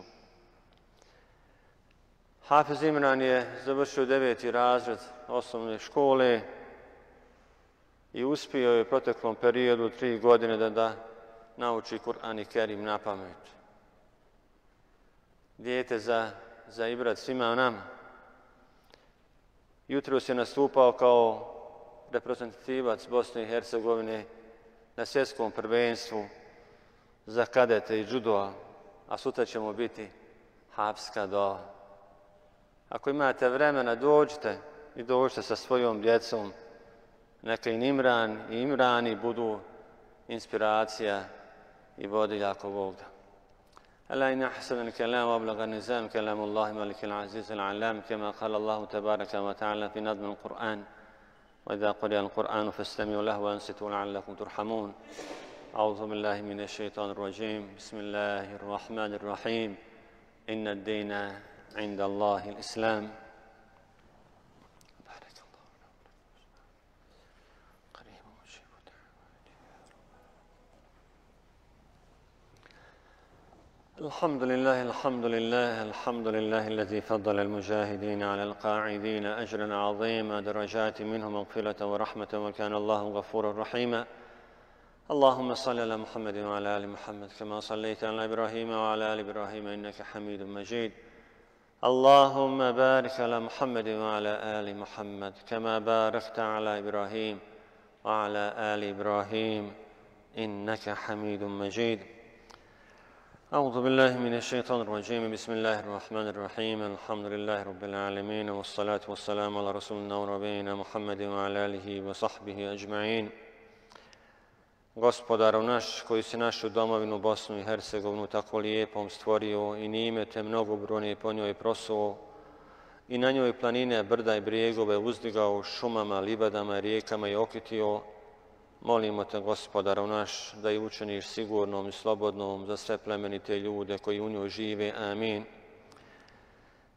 Hafiz Imran je završio 9. razred osnovne škole i uspio je u proteklom periodu 3 godine da nauči Kur'an i Kerim na pamet. Dijete za ibrat svima nama. Jutros je nastupao kao reprezentativac Bosne i Hercegovine na svjetskom prvenstvu za kadete i džudoa, a sutra ćemo biti hafska dova. Ako imate vremena, dođite sa svojom djecom. Neka i Imran i Imrani budu inspiracija i vodilja ako Bog da. ألا إن أحسن الكلام وأبلغ النظام كلام الله ملك العزيز العلام كما قال الله تبارك وتعالى في نظم القرآن وإذا قرئ القرآن فاستمعوا له وأنصتوا لعلكم ترحمون أعوذ بالله من الشيطان الرجيم بسم الله الرحمن الرحيم إن الدين عند الله الإسلام الحمد لله الحمد لله الحمد لله الذي فضل المجاهدين على القاعدين أجرا عظيما درجات منه مغفرة ورحمة وكان الله غفورا رحيما اللهم صل على محمد وعلى آل محمد كما صليت على إبراهيم وعلى آل إبراهيم إنك حميد مجيد اللهم بارك على محمد وعلى آل محمد كما باركت على إبراهيم وعلى آل إبراهيم إنك حميد مجيد أعوذ بالله من الشيطان الرجيم بسم الله الرحمن الرحيم الحمد لله رب العالمين والصلاة والسلام على رسولنا ونبينا محمد وعلى آله وصحبه أجمعين. Gospodaru naš, koji si našu domovinu Bosnu i Hercegovinu tako lijepom stvorio i njime te mnogobrojne po njoj prosuo i na njoj planine, brda i brijegove uzdigao, šumama, livadama, rijekama i okitio, molimo te, Gospodaru naš, da je učiniš sigurnom i slobodnom za sve plemenite ljude koji u njoj žive. Amin.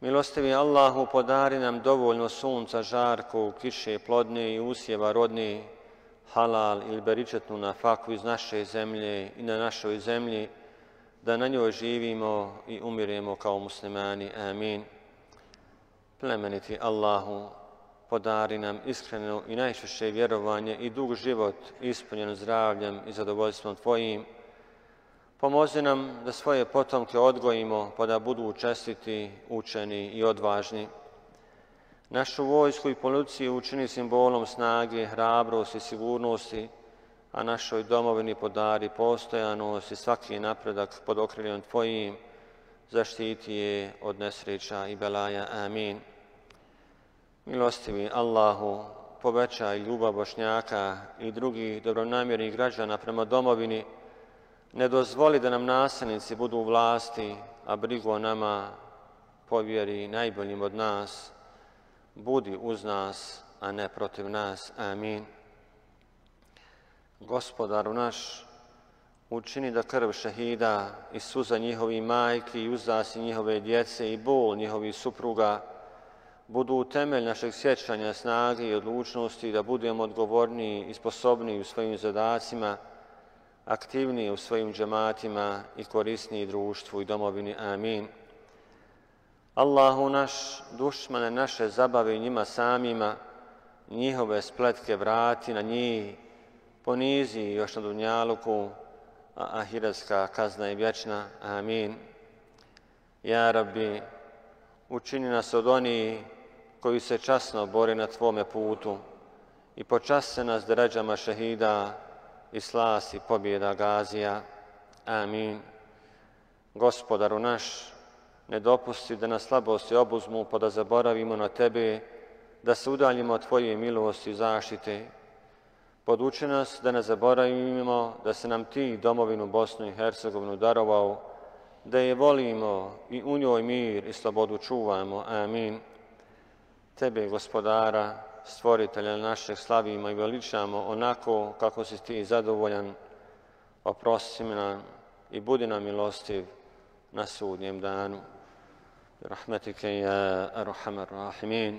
Milostivi Allahu, podari nam dovoljno sunca žarkog, kiše plodne i usjeva rodne, halal ili beričetnu nafaku iz naše zemlje i na našoj zemlji, da na njoj živimo i umiremo kao muslimani. Amin. Plemeniti Allahu, podari nam iskreno i najčvršće vjerovanje i dug život ispunjen zdravljem i zadovoljstvom Tvojim. Pomozi nam da svoje potomke odgojimo pa da budu čestiti, učeni i odvažni. Našu vojsku i policiju učini simbolom snage, hrabrosti i sigurnosti, a našoj domovini podari postojanost i svaki napredak pod okriljem Tvojim, zaštiti je od nesreća i belaja. Amin. Milostivi Allahu, povećaj ljubav Bošnjaka i drugih dobronamjernih građana prema domovini, ne dozvoli da nam nasilnici budu u vlasti, a brigu o nama povjeri najboljim od nas. Budi uz nas, a ne protiv nas. Amin. Gospodaru naš, učini da krv šehida i suza njihovih majki i uzdasi njihove djece i bol njihovih supruga budu temelj našeg sjećanja, snage i odlučnosti da budemo odgovorniji i sposobniji u svojim zadacima, aktivniji u svojim džematima i korisniji društvu i domovini. Amin. Allahu naš, dušmane naše zabavi njima samima, njihove spletke vrati na njih, ponizi još na dunjaluku, a ahiretska kazna je vječna. Amin. Ja Rabbi, učini nas od onih koji se časno bore na Tvome putu i počasti nas deređama šehida i slasi pobjeda gazija. Amin. Gospodaru naš, ne dopusti da nas slabosti obuzmu pa da zaboravimo na Tebe, da se udaljimo od Tvoje milosti i zaštite. Poduči nas da ne zaboravimo da se nam Ti domovinu Bosnu i Hercegovinu darovao, da je volimo i u njoj mir i slobodu čuvamo. Amin. Tebe, Gospodara, Stvoritelja našeg, slavimo i veličamo onako kako si Ti zadovoljan. Oprosti nam i budi nam milostiv na sudnjem danu. Rahmetike ja arhamar rahimin.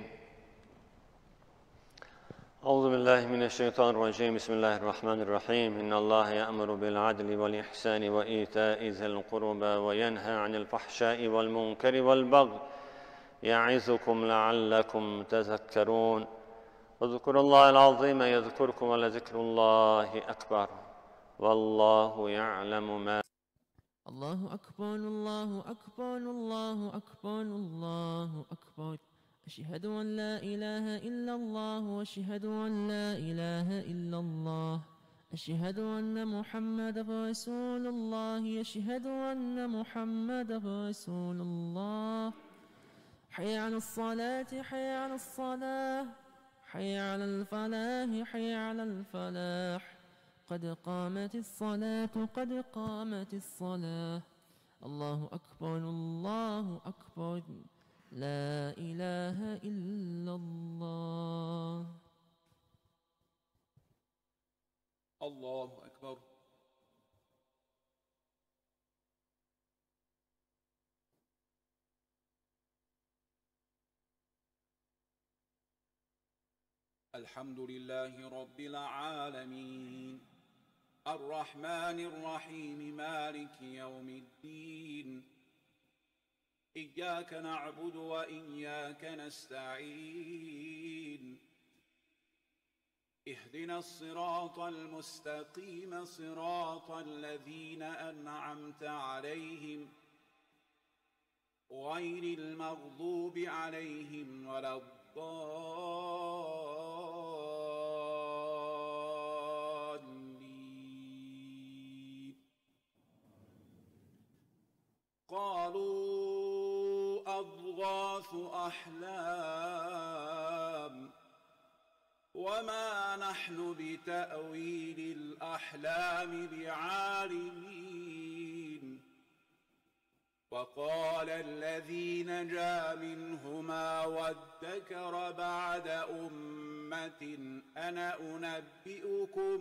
أعوذ بالله من الشيطان الرجيم بسم الله الرحمن الرحيم إن الله يأمر بالعدل والإحسان وإيتاء ذي القربى وينهى عن الفحشاء والمنكر والبغي يعظكم لعلكم تذكرون اذكروا الله العظيم يذكركم ولذكر الله أكبر والله يعلم ما. الله أكبر الله أكبر الله أكبر الله أكبر أشهد أن لا إله إلا الله وأشهد أن لا إله إلا الله أشهد أن محمد رسول الله أشهد أن محمد رسول الله حي على الصلاة حي على الصلاة حي على الفلاح حي على الفلاح قد قامت الصلاة قد قامت الصلاة الله أكبر الله أكبر لا إله إلا الله. الله أكبر. الحمد لله رب العالمين الرحمن الرحيم مالك يوم الدين إياك نعبد وإياك نستعين اهدنا الصراط المستقيم صراط الذين أنعمت عليهم غير المغضوب عليهم ولا الضالين. قالوا أضغاث أحلام وما نحن بتأويل الأحلام بعالمين. وقال الذي نجا منهما وادكر بعد أمة أنا أنبئكم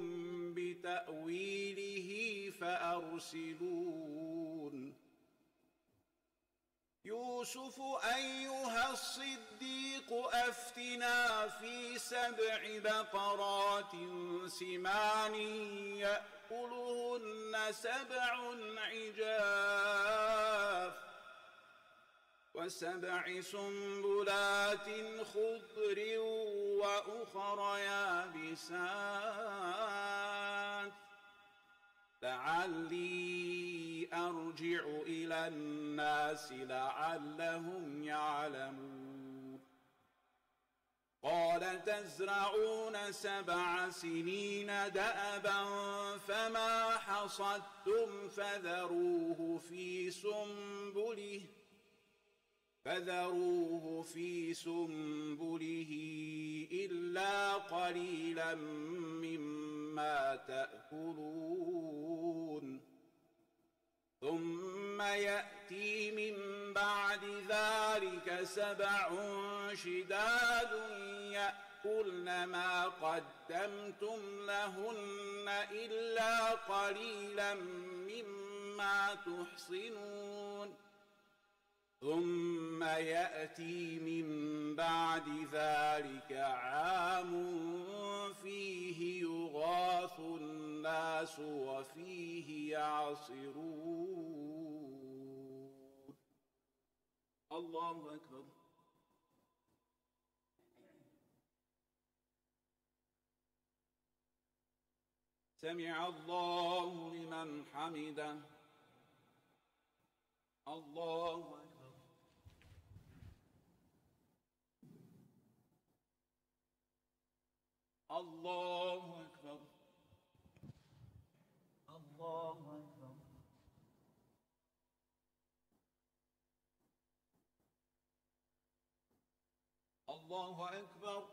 بتأويله فأرسلون. يوسف أيها الصديق أفتنا في 7 بقرات سمان يأكلهن 7 عجاف و7 سنبلات خضر وأخر يابسات لعلي أرجع إلى الناس لعلهم يعلمون قال تزرعون 7 سنين دأبا فما حصدتم فذروه في سنبله إلا قليلا مما تأكلون ثم يأتي من بعد ذلك 7 شداد يأكلن ما قدمتم لهن إلا قليلا مما تحصنون ثم يأتي من بعد ذلك عام فيه يغاث الناس وفيه يعصرون. الله أكبر. سمع الله لمن حمده. الله أكبر. الله أكبر. الله أكبر. الله أكبر.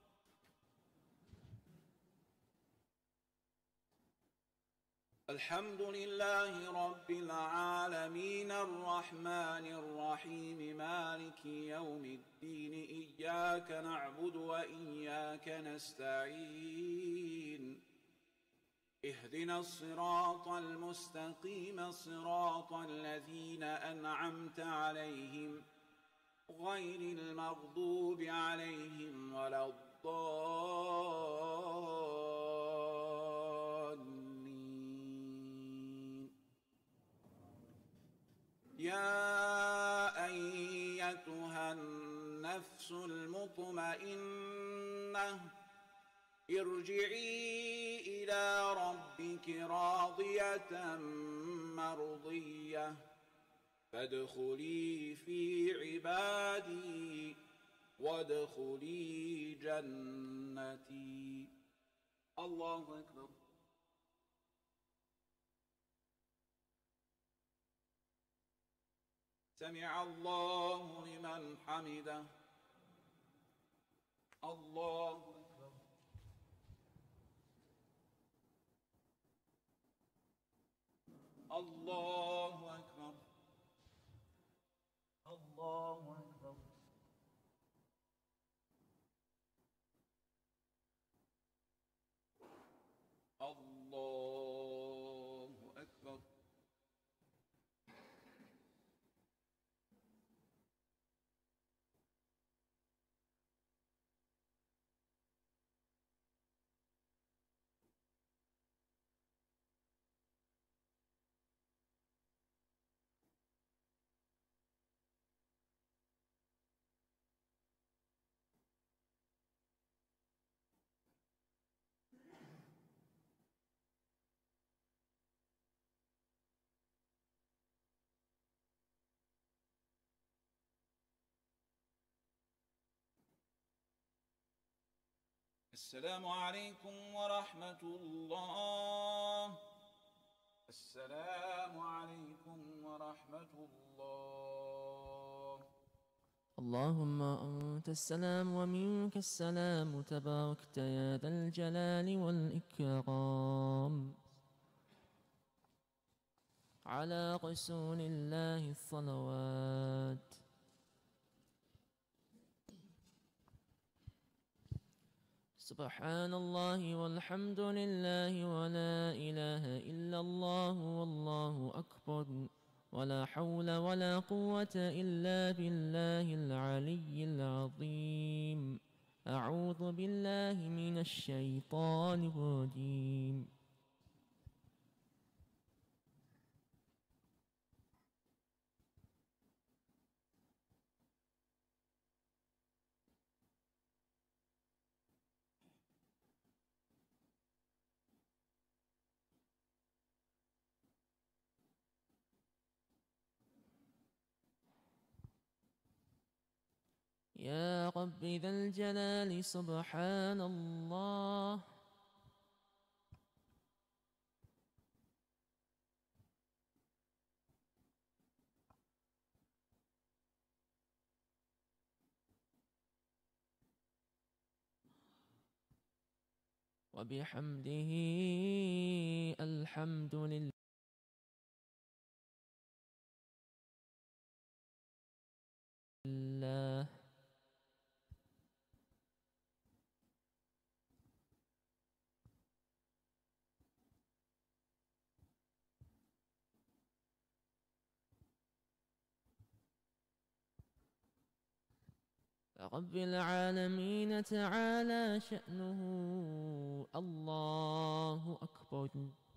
الحمد لله رب العالمين الرحمن الرحيم مالك يوم الدين إياك نعبد وإياك نستعين اهدنا الصراط المستقيم صراط الذين أنعمت عليهم غير المغضوب عليهم ولا الضالين. يا أيتها النفس المطمئنة ارجعي إلى ربك راضية مرضية فادخلي في عبادي وادخلي جنتي. الله أكبر. سمع الله لمن حمده. الله أكبر. الله أكبر. الله أكبر. الله أكبر. السلام عليكم ورحمة الله. السلام عليكم ورحمة الله. اللهم أنت السلام ومنك السلام تباركت يا ذا الجلال والإكرام. على رسول الله الصلوات. سبحان الله والحمد لله ولا إله إلا الله والله أكبر ولا حول ولا قوة إلا بالله العلي العظيم. أعوذ بالله من الشيطان الرجيم. يا رب ذا الجلال سبحان الله. وبحمده الحمد لله. رب العالمين تعالى شأنه. الله أكبر.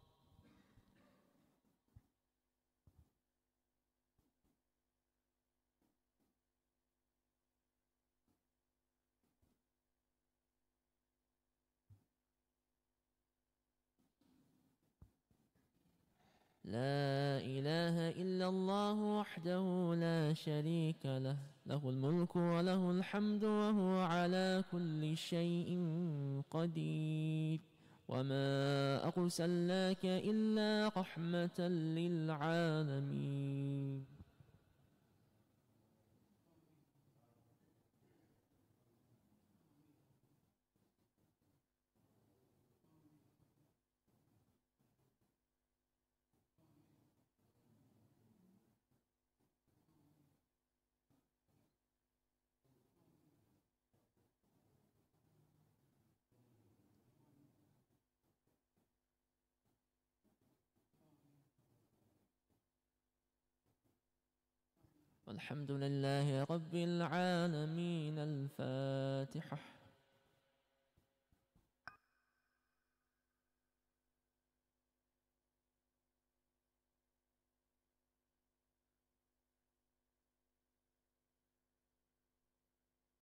لا إله إلا الله وحده لا شريك له، له الملك وله الحمد وهو على كل شيء قدير. وما أرسلناك إلا رحمة للعالمين. والحمد لله رب العالمين. الفاتحة.